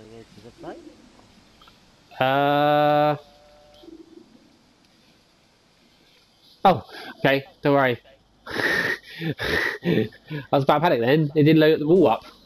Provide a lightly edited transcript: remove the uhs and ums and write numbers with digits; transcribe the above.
go to the side? Oh, okay. Don't worry. I was about to panic then. It didn't load the wall up.